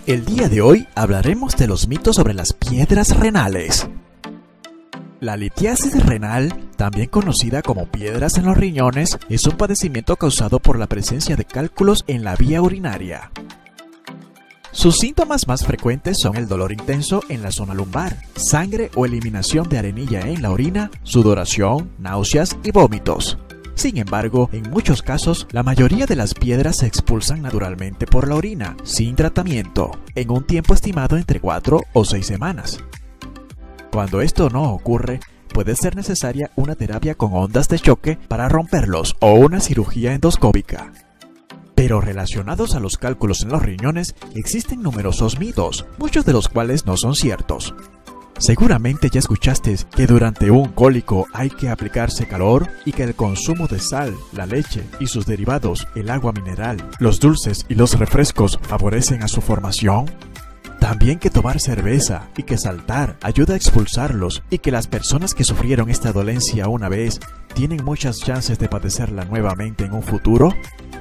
El día de hoy hablaremos de los mitos sobre las piedras renales. La litiasis renal, también conocida como piedras en los riñones, es un padecimiento causado por la presencia de cálculos en la vía urinaria. Sus síntomas más frecuentes son el dolor intenso en la zona lumbar, sangre o eliminación de arenilla en la orina, sudoración, náuseas y vómitos. Sin embargo, en muchos casos, la mayoría de las piedras se expulsan naturalmente por la orina, sin tratamiento, en un tiempo estimado entre 4 o 6 semanas. Cuando esto no ocurre, puede ser necesaria una terapia con ondas de choque para romperlos o una cirugía endoscópica. Pero relacionados a los cálculos en los riñones, existen numerosos mitos, muchos de los cuales no son ciertos. Seguramente ya escuchaste que durante un cólico hay que aplicarse calor y que el consumo de sal, la leche y sus derivados, el agua mineral, los dulces y los refrescos favorecen a su formación. También que tomar cerveza y que saltar ayuda a expulsarlos y que las personas que sufrieron esta dolencia una vez tienen muchas chances de padecerla nuevamente en un futuro.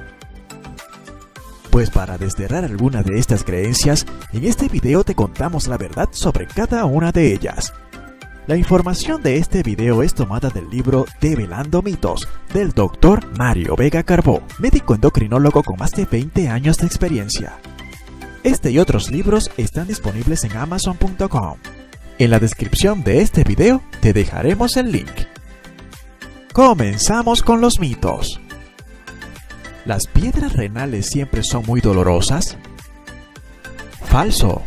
Pues para desterrar alguna de estas creencias, en este video te contamos la verdad sobre cada una de ellas. La información de este video es tomada del libro Develando Mitos, del Dr. Mario Vega Carbó, médico endocrinólogo con más de 20 años de experiencia. Este y otros libros están disponibles en Amazon.com. En la descripción de este video te dejaremos el link. Comenzamos con los mitos. ¿Las piedras renales siempre son muy dolorosas? Falso.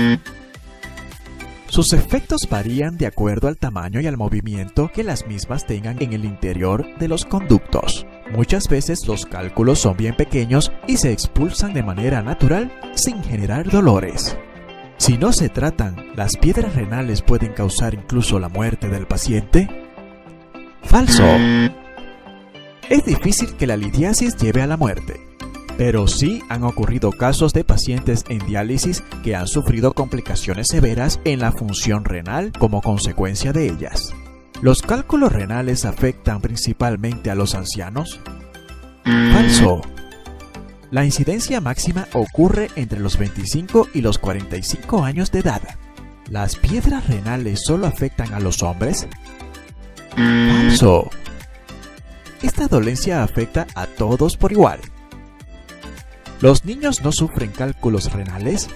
Sus efectos varían de acuerdo al tamaño y al movimiento que las mismas tengan en el interior de los conductos. Muchas veces los cálculos son bien pequeños y se expulsan de manera natural sin generar dolores. Si no se tratan, ¿las piedras renales pueden causar incluso la muerte del paciente? Falso. Es difícil que la litiasis lleve a la muerte, pero sí han ocurrido casos de pacientes en diálisis que han sufrido complicaciones severas en la función renal como consecuencia de ellas. ¿Los cálculos renales afectan principalmente a los ancianos? Falso. La incidencia máxima ocurre entre los 25 y los 45 años de edad. ¿Las piedras renales solo afectan a los hombres? Falso. Esta dolencia afecta a todos por igual. ¿Los niños no sufren cálculos renales?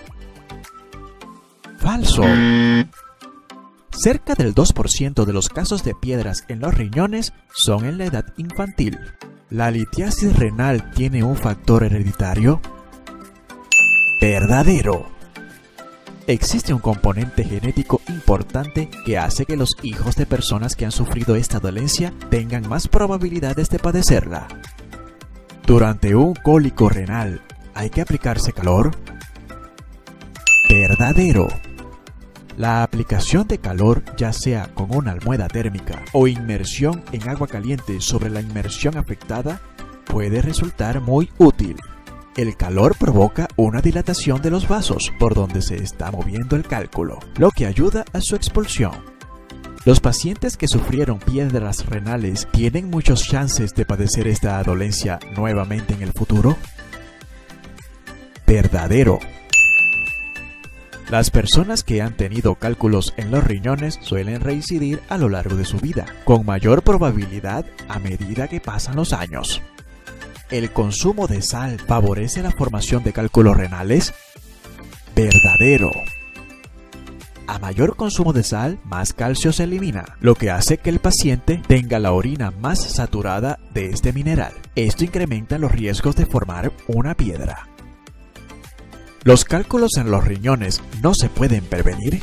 Falso. Cerca del 2% de los casos de piedras en los riñones son en la edad infantil. ¿La litiasis renal tiene un factor hereditario? Verdadero. Existe un componente genético importante que hace que los hijos de personas que han sufrido esta dolencia tengan más probabilidades de padecerla. Durante un cólico renal, ¿hay que aplicarse calor? Verdadero. La aplicación de calor, ya sea con una almohada térmica o inmersión en agua caliente sobre la inmersión afectada, puede resultar muy útil. El calor provoca una dilatación de los vasos por donde se está moviendo el cálculo, lo que ayuda a su expulsión. Los pacientes que sufrieron piedras renales tienen muchas chances de padecer esta dolencia nuevamente en el futuro. Verdadero. Las personas que han tenido cálculos en los riñones suelen reincidir a lo largo de su vida, con mayor probabilidad a medida que pasan los años. ¿El consumo de sal favorece la formación de cálculos renales? Verdadero. A mayor consumo de sal, más calcio se elimina, lo que hace que el paciente tenga la orina más saturada de este mineral. Esto incrementa los riesgos de formar una piedra. ¿Los cálculos en los riñones no se pueden prevenir?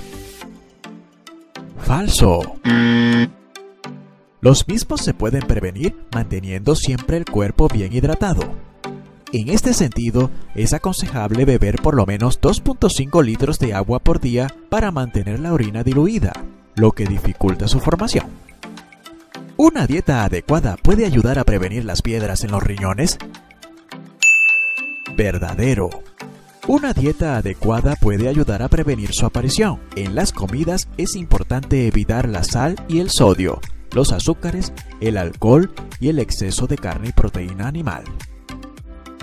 Falso. Los mismos se pueden prevenir manteniendo siempre el cuerpo bien hidratado. En este sentido, es aconsejable beber por lo menos 2.5 litros de agua por día para mantener la orina diluida, lo que dificulta su formación. ¿Una dieta adecuada puede ayudar a prevenir las piedras en los riñones? Verdadero. Una dieta adecuada puede ayudar a prevenir su aparición. En las comidas es importante evitar la sal y el sodio, los azúcares, el alcohol y el exceso de carne y proteína animal.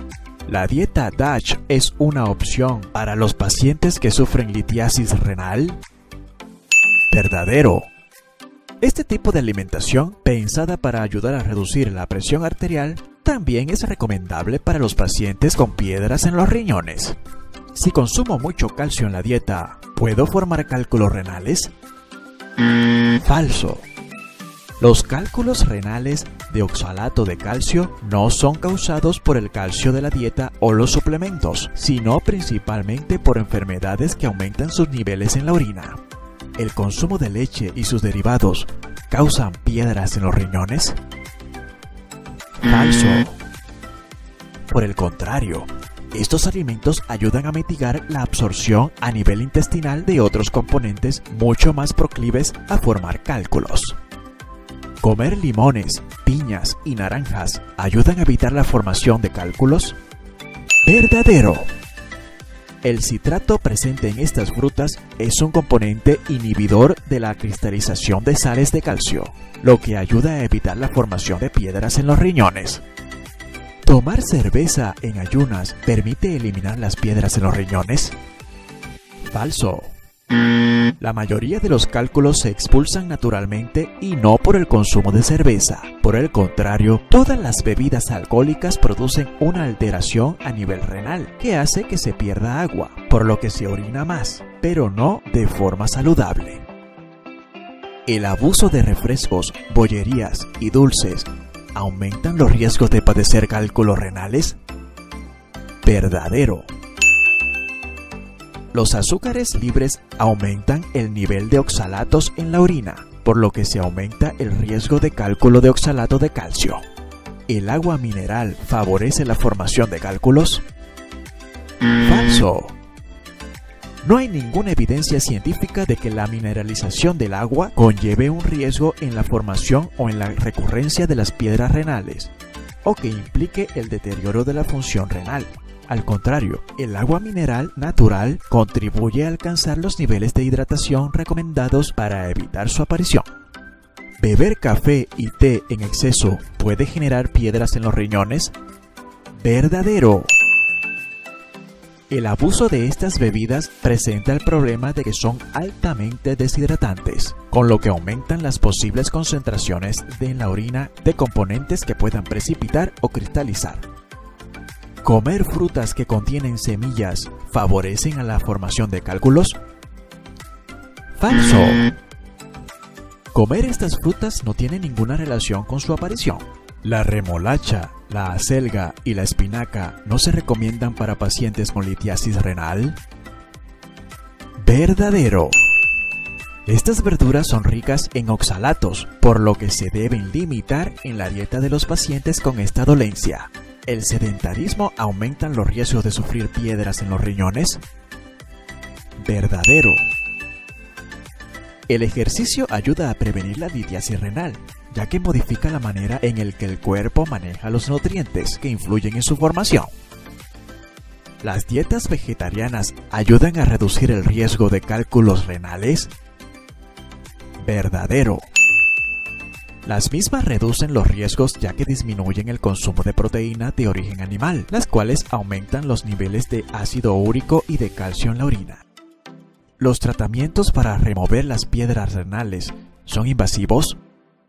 ¿La dieta DASH es una opción para los pacientes que sufren litiasis renal? Verdadero. Este tipo de alimentación, pensada para ayudar a reducir la presión arterial, también es recomendable para los pacientes con piedras en los riñones. Si consumo mucho calcio en la dieta, ¿puedo formar cálculos renales? Falso. Los cálculos renales de oxalato de calcio no son causados por el calcio de la dieta o los suplementos, sino principalmente por enfermedades que aumentan sus niveles en la orina. ¿El consumo de leche y sus derivados causan piedras en los riñones? Falso. Por el contrario, estos alimentos ayudan a mitigar la absorción a nivel intestinal de otros componentes mucho más proclives a formar cálculos. ¿Comer limones, piñas y naranjas ayudan a evitar la formación de cálculos? Verdadero. El citrato presente en estas frutas es un componente inhibidor de la cristalización de sales de calcio, lo que ayuda a evitar la formación de piedras en los riñones. ¿Tomar cerveza en ayunas permite eliminar las piedras en los riñones? Falso. La mayoría de los cálculos se expulsan naturalmente y no por el consumo de cerveza. Por el contrario, todas las bebidas alcohólicas producen una alteración a nivel renal que hace que se pierda agua, por lo que se orina más, pero no de forma saludable. ¿El abuso de refrescos, bollerías y dulces aumentan los riesgos de padecer cálculos renales? Verdadero. Los azúcares libres aumentan el nivel de oxalatos en la orina, por lo que se aumenta el riesgo de cálculo de oxalato de calcio. ¿El agua mineral favorece la formación de cálculos? Falso. No hay ninguna evidencia científica de que la mineralización del agua conlleve un riesgo en la formación o en la recurrencia de las piedras renales, o que implique el deterioro de la función renal. Al contrario, el agua mineral natural contribuye a alcanzar los niveles de hidratación recomendados para evitar su aparición. ¿Beber café y té en exceso puede generar piedras en los riñones? Verdadero. El abuso de estas bebidas presenta el problema de que son altamente deshidratantes, con lo que aumentan las posibles concentraciones en la orina de componentes que puedan precipitar o cristalizar. ¿Comer frutas que contienen semillas favorecen a la formación de cálculos? Falso. Comer estas frutas no tiene ninguna relación con su aparición. La remolacha, la acelga y la espinaca no se recomiendan para pacientes con litiasis renal. Verdadero. Estas verduras son ricas en oxalatos, por lo que se deben limitar en la dieta de los pacientes con esta dolencia. ¿El sedentarismo aumenta los riesgos de sufrir piedras en los riñones? Verdadero. El ejercicio ayuda a prevenir la litiasis renal, ya que modifica la manera en la que el cuerpo maneja los nutrientes que influyen en su formación. ¿Las dietas vegetarianas ayudan a reducir el riesgo de cálculos renales? Verdadero. Las mismas reducen los riesgos ya que disminuyen el consumo de proteína de origen animal, las cuales aumentan los niveles de ácido úrico y de calcio en la orina. ¿Los tratamientos para remover las piedras renales son invasivos?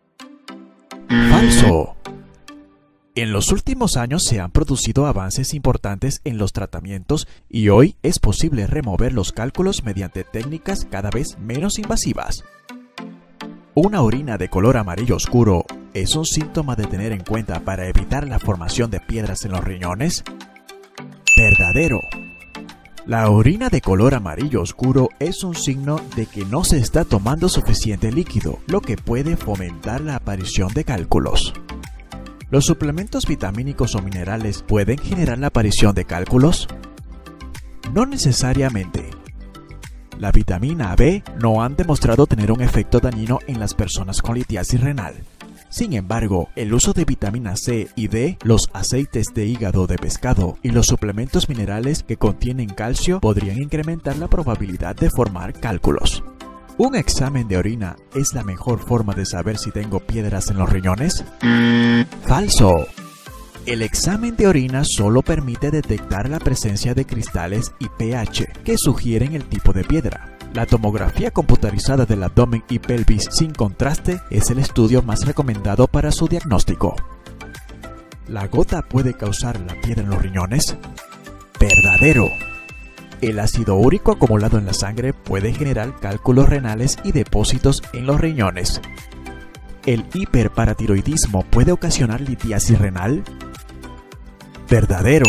Falso. En los últimos años se han producido avances importantes en los tratamientos y hoy es posible remover los cálculos mediante técnicas cada vez menos invasivas. ¿Una orina de color amarillo oscuro es un síntoma de tener en cuenta para evitar la formación de piedras en los riñones? Verdadero. La orina de color amarillo oscuro es un signo de que no se está tomando suficiente líquido, lo que puede fomentar la aparición de cálculos. ¿Los suplementos vitamínicos o minerales pueden generar la aparición de cálculos? No necesariamente. La vitamina B no han demostrado tener un efecto dañino en las personas con litiasis renal. Sin embargo, el uso de vitamina C y D, los aceites de hígado de pescado y los suplementos minerales que contienen calcio podrían incrementar la probabilidad de formar cálculos. ¿Un examen de orina es la mejor forma de saber si tengo piedras en los riñones? Falso. El examen de orina solo permite detectar la presencia de cristales y pH que sugieren el tipo de piedra. La tomografía computarizada del abdomen y pelvis sin contraste es el estudio más recomendado para su diagnóstico. ¿La gota puede causar la piedra en los riñones? Verdadero. El ácido úrico acumulado en la sangre puede generar cálculos renales y depósitos en los riñones. ¿El hiperparatiroidismo puede ocasionar litiasis renal? Verdadero.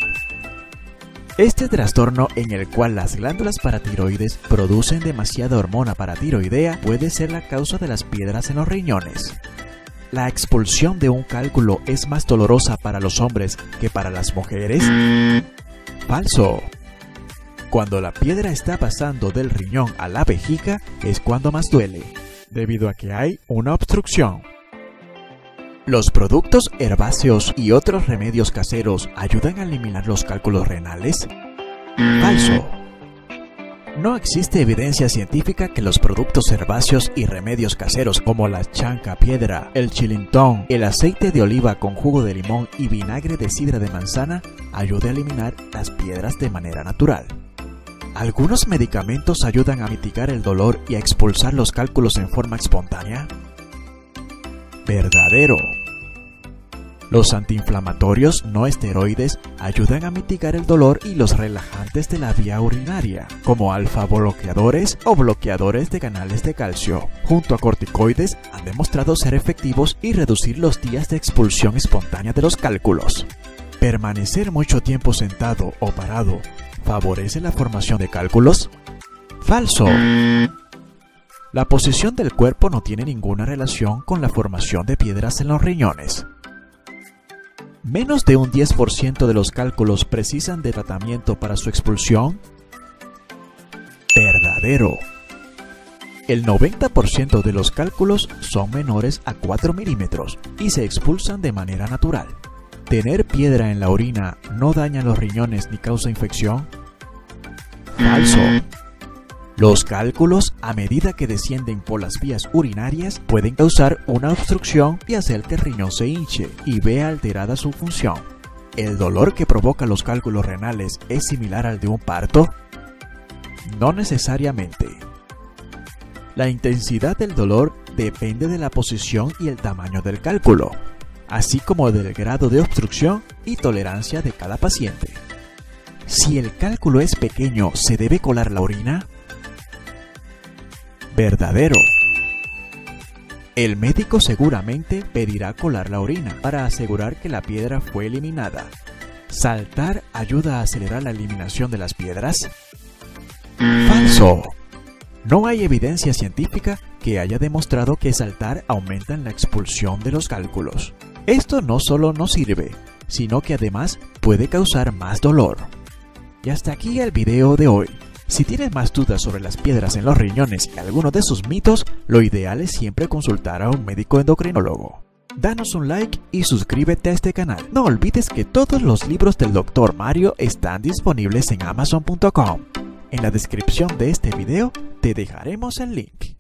Este trastorno en el cual las glándulas paratiroides producen demasiada hormona paratiroidea puede ser la causa de las piedras en los riñones. ¿La expulsión de un cálculo es más dolorosa para los hombres que para las mujeres? Falso. Cuando la piedra está pasando del riñón a la vejiga es cuando más duele, debido a que hay una obstrucción. ¿Los productos herbáceos y otros remedios caseros ayudan a eliminar los cálculos renales? Falso. No existe evidencia científica que los productos herbáceos y remedios caseros como la chancapiedra, el chilintón, el aceite de oliva con jugo de limón y vinagre de sidra de manzana ayude a eliminar las piedras de manera natural. ¿Algunos medicamentos ayudan a mitigar el dolor y a expulsar los cálculos en forma espontánea? Verdadero. Los antiinflamatorios no esteroides ayudan a mitigar el dolor y los relajantes de la vía urinaria, como alfa-bloqueadores o bloqueadores de canales de calcio, junto a corticoides, han demostrado ser efectivos y reducir los días de expulsión espontánea de los cálculos. ¿Permanecer mucho tiempo sentado o parado favorece la formación de cálculos? Falso. La posición del cuerpo no tiene ninguna relación con la formación de piedras en los riñones. ¿Menos de un 10% de los cálculos precisan de tratamiento para su expulsión? Verdadero. El 90% de los cálculos son menores a 4 milímetros y se expulsan de manera natural. ¿Tener piedra en la orina no daña los riñones ni causa infección? Falso. Los cálculos, a medida que descienden por las vías urinarias, pueden causar una obstrucción y hacer que el riñón se hinche y vea alterada su función. ¿El dolor que provoca los cálculos renales es similar al de un parto? No necesariamente. La intensidad del dolor depende de la posición y el tamaño del cálculo, así como del grado de obstrucción y tolerancia de cada paciente. Si el cálculo es pequeño, ¿se debe colar la orina? Verdadero. El médico seguramente pedirá colar la orina para asegurar que la piedra fue eliminada. ¿Saltar ayuda a acelerar la eliminación de las piedras? Falso. No hay evidencia científica que haya demostrado que saltar aumenta la expulsión de los cálculos. Esto no solo no sirve, sino que además puede causar más dolor. Y hasta aquí el video de hoy. Si tienes más dudas sobre las piedras en los riñones y alguno de sus mitos, lo ideal es siempre consultar a un médico endocrinólogo. Danos un like y suscríbete a este canal. No olvides que todos los libros del Dr. Mario están disponibles en Amazon.com. En la descripción de este video te dejaremos el link.